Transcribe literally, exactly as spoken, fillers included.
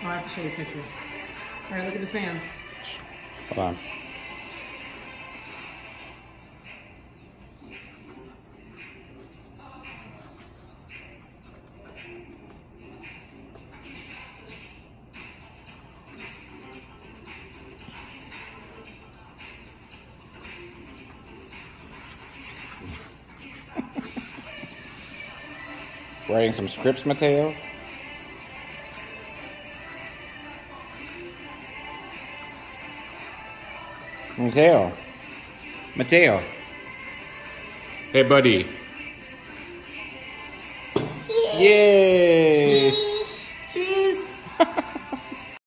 Oh, I have to show you pictures. All right, look at the fans. Hold on. Writing some scripts, Mateo? Mateo. Mateo. Hey, buddy. Yay! Cheese!